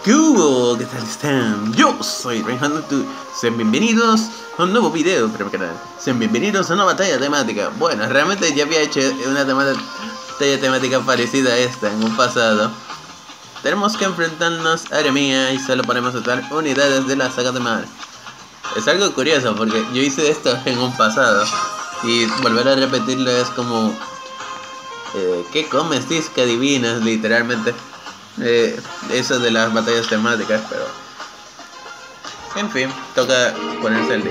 ¿Qué hubo? ¿Qué tal están? Yo soy Reinhardt. Sean bienvenidos a un nuevo video para mi canal. Sean bienvenidos a una batalla temática. Bueno, realmente ya había hecho una batalla temática parecida a esta en un pasado. Tenemos que enfrentarnos a Aremia y solo podemos usar unidades de la saga de mar. Es algo curioso porque yo hice esto en un pasado y volver a repetirlo es como... ¿qué comes? Dices que adivinas, literalmente. Eso de las batallas temáticas, pero... En fin, toca ponerse al día.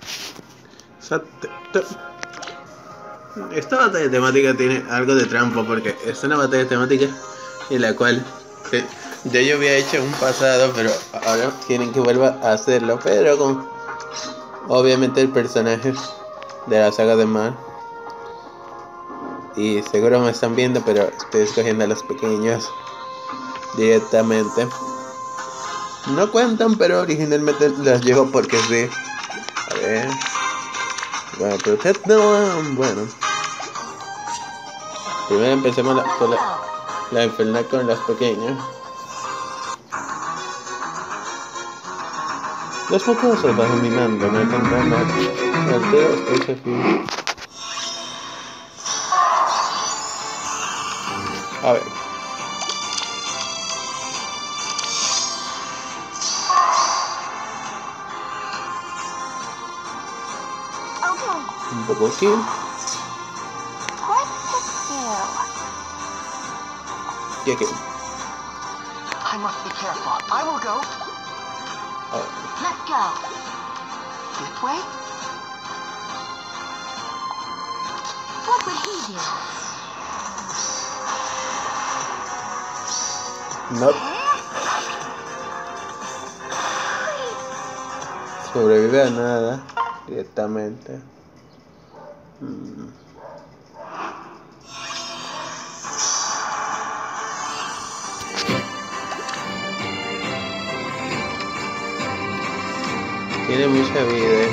Esta batalla temática tiene algo de trampa porque es una batalla temática en la cual ya yo había hecho en un pasado, pero ahora quieren que vuelva a hacerlo, pero con obviamente el personaje de la saga de mar. Y seguro me están viendo, pero estoy escogiendo a los pequeños directamente. No cuentan, pero originalmente las llevo porque sí. A ver. Bueno, bueno. Primero empecemos la infernal con las pequeñas. Los mocosos bajo mi mando no tendrán alteros ese fin. A ver. Un poco aquí. Y aquí. I must be careful. I will go. Let's go. This way? What would he do? Nope. Sobrevive a nada directamente. Tiene mucha vida.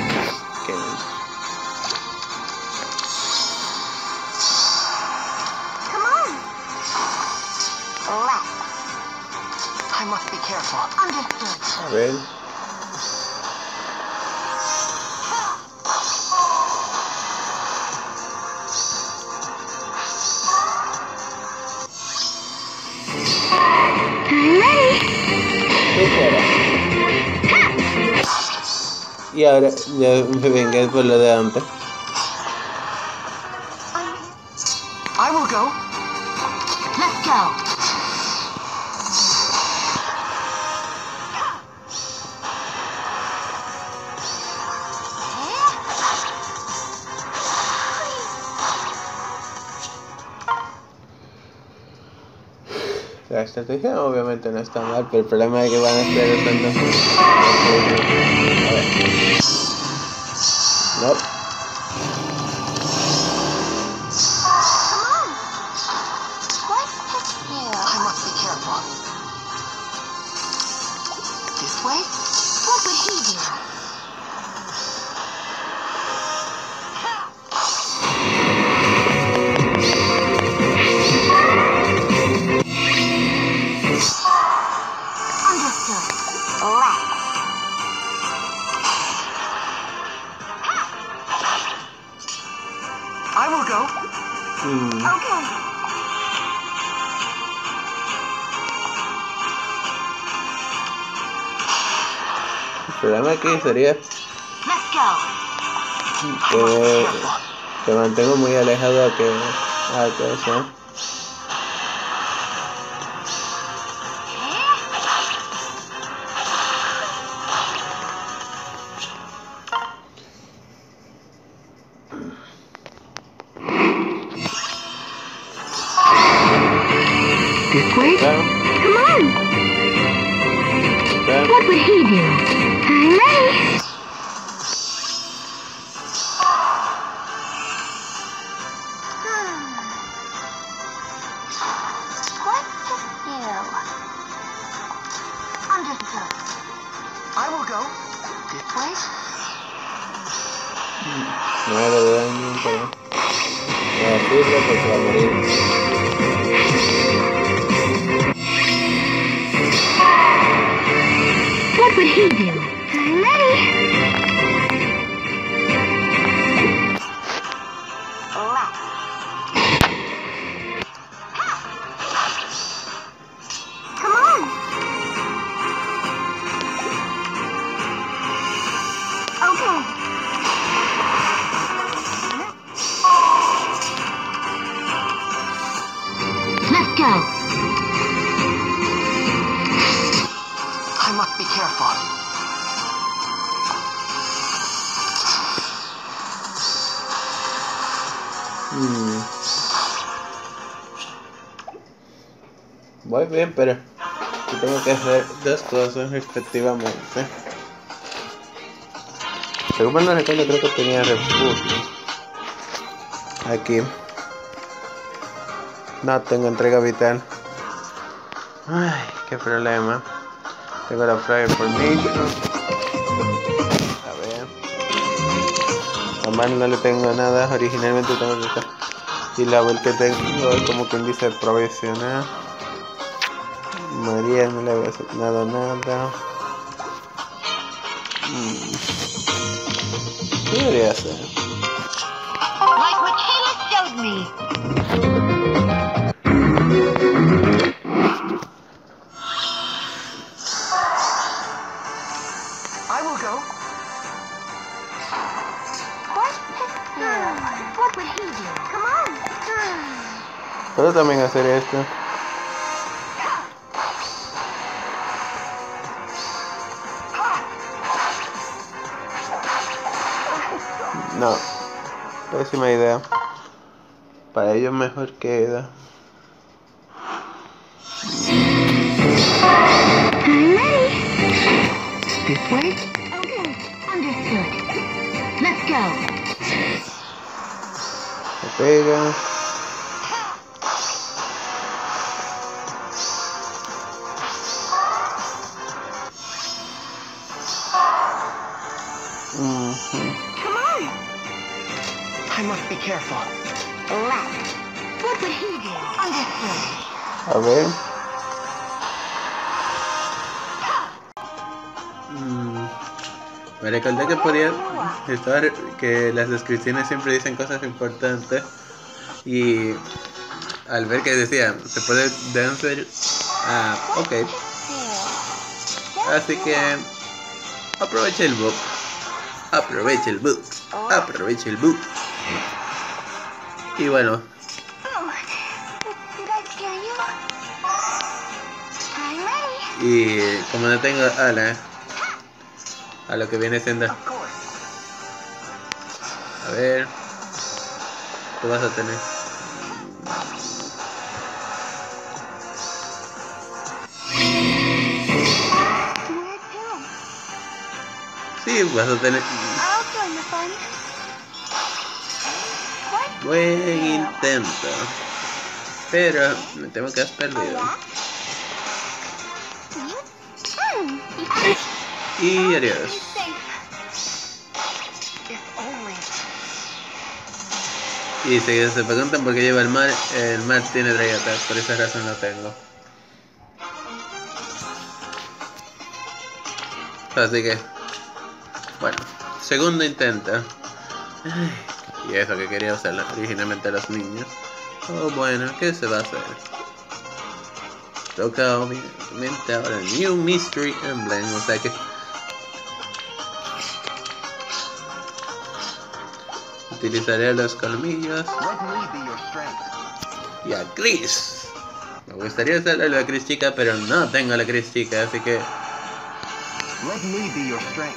Come on. Left. I must be careful. Understood. A ver. Y ahora ya me vengué por lo de antes. I will go. Let's go. La estrategia obviamente no está mal, pero el problema es que van a estar usando... A ver. No. I must be careful. This way? What would he do? I will go. Okay. El problema aquí sería Let's go. que mantengo muy alejado a que eso. This way? Come on! What would he do? I'm ready! What to do? Understood. I will go. This way? 9 de daño, pero... No sirve porque va a morir. would he do? I'm ready. Left. Come on. Okay. Let's go. I must be careful. Voy bien, pero tengo que hacer dos cosas respectivamente. Según me recuerdo, creo que tenía refugio. Aquí. No tengo entrega vital. Ay, qué problema. Tengo la Flyer Formation. A ver. A mano no le tengo nada. Originalmente tengo que estar. Y la vuelta que tengo es como quien dice provisional. María no le voy a hacer nada. ¿Qué debería hacer? Like what Kayla showed me. I will go. What would he do? Come on. Puedo también hacer esto. No, pésima idea. Para ellos mejor queda. I'm ready. This way? Okay, understood. Let's go. Se pega. Come on. I must be careful. Left. What would he do? Understood. A ver. Me recordé que podía estar, que las descripciones siempre dicen cosas importantes. Y al ver que decía, se puede dancer. Ok. Así que aproveche el book. Aproveche el book. Aproveche el book. Y bueno. Oh, did I scare you? I'm ready. Y como no tengo ala, a lo que viene siendo. Of course. A ver. Tú vas a tener. Where to? Sí, vas a tener. I'll join the fun. What? Buen intento. Pero me temo que has perdido. Y adiós. If only. Y si se preguntan por qué lleva el mar tiene Drag Attack, por esa razón lo tengo. Así que, bueno, segundo intento. Ay, y eso que quería usar originalmente a los niños. Oh, bueno, ¿qué se va a hacer? Toca obviamente ahora New Mystery Emblem, o sea que utilizaré los colmillos. Let me be your strength. Y a Chris. Me gustaría usarle a la Chris chica, pero no tengo a la Chris chica, así que Let me be your strength.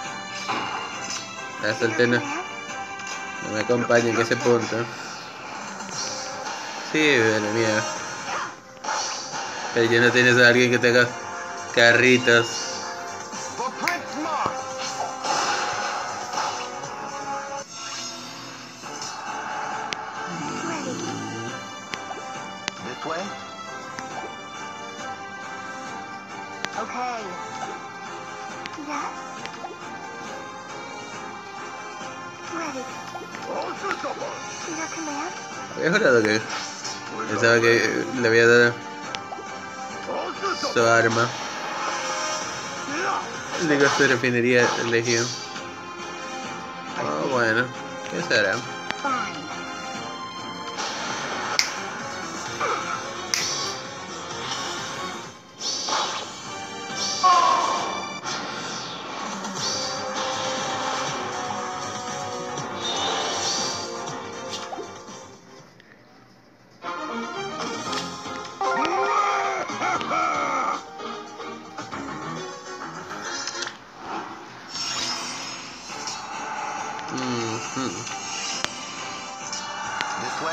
la soltera no me acompaña en ese punto. Sí, bueno, mía. Pero ya no tienes a alguien que tenga carritos. For Prince Mark. This way? Okay. Yes. Ready. Your command? Había jurado que pensaba que le había dado su arma. Digo, se refinaría Legión. Oh, bueno, ¿qué será? Fine. This way?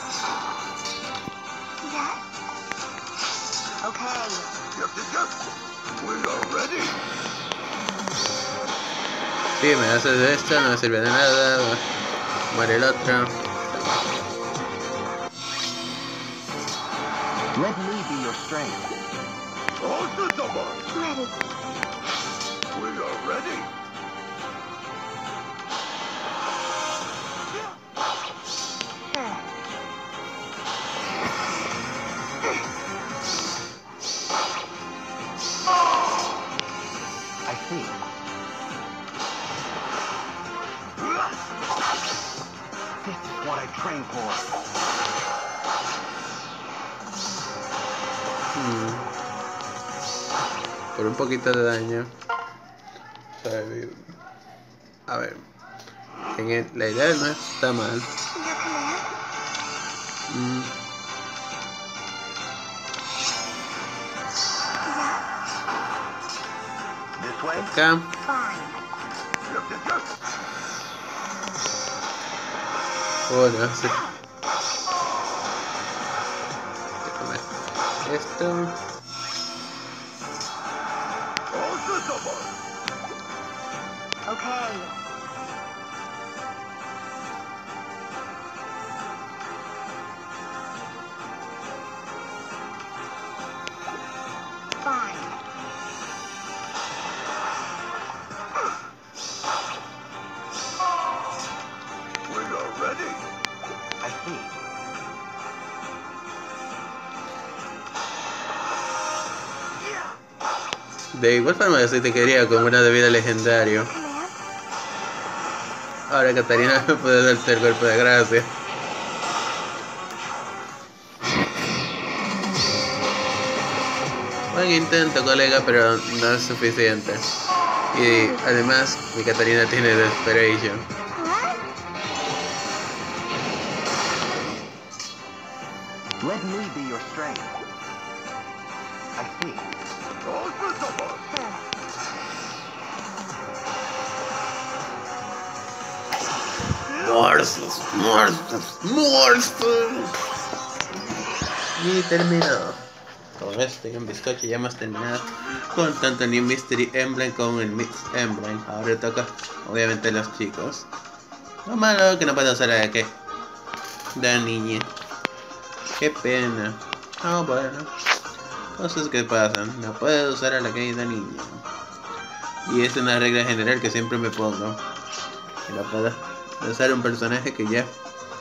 Yes. Okay. We are ready. Sí, me haces esto, no me sirve de nada. Muere el otro. Let me be your strength. Ready. We are ready. I see. This is what I trained for. Por un poquito de daño. A ver. La idea no está mal. Your command? Yes. This way? Acá. Fine. Bueno, sí. Déjame. Esto. Okay. Fine. We are ready. I see. De igual forma que si te quería como una de vida legendario. Command? Ahora Catarina me puede darte el golpe de gracia. Buen intento, colega, pero no es suficiente. Y además, mi Catarina tiene Desperation. What? Let me be your strength. I see. ¡Muertos! ¡Muertos! ¡Muertos! Y terminó. Con este Game Bizcocho ya hemos terminado con tanto el New Mystery Emblem como el Mix Emblem. Ahora toca, obviamente, a los chicos. Lo malo que no puedo usar a que la niña. Qué pena. Ah, bueno. Cosas que pasan. No puedo usar a la querida niña. Y es una regla general que siempre me pongo. Que no puedo usar un personaje que ya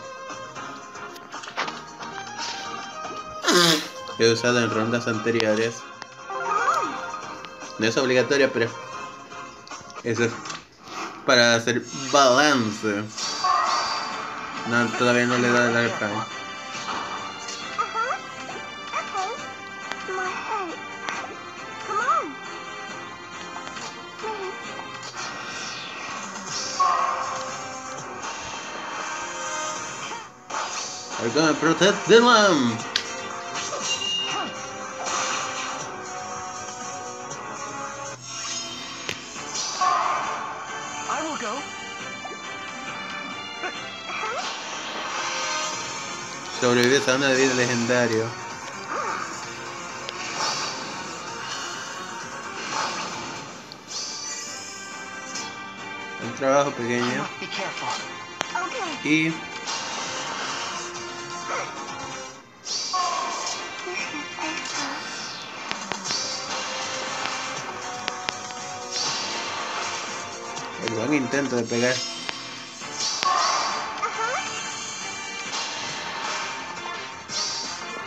he usado en rondas anteriores. No es obligatorio, pero eso es para hacer balance. No, todavía no le da el Dark Prime. Okay. My head. Come on. Please. We're gonna protect the lamb. I will go. Sobrevives a una vida legendario. Un trabajo I pequeño. must be careful. Okay. Y el buen intento de pegar.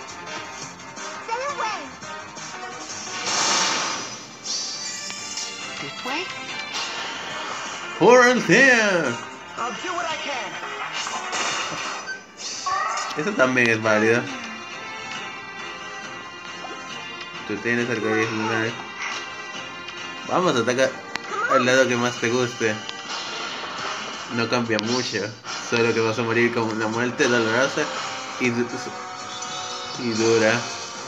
Stay away. This way? ¡Por there! I'll do what I can. Eso también es válido. Tú tienes algo adicional. Vamos a atacar al lado que más te guste. No cambia mucho. Solo que vas a morir con una muerte dolorosa y dura.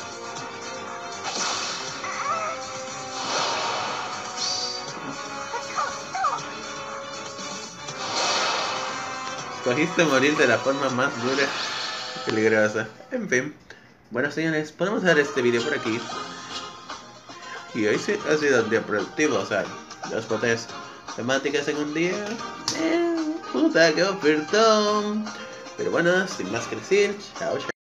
Escogiste morir de la forma más dura y peligrosa. En fin. Bueno, señores, podemos dejar este video por aquí. Y hoy sí ha sido un día productivo, o sea, 2 botes temáticas en un día. Puta, qué ofertón. Pero bueno, sin más que decir, chao, chao.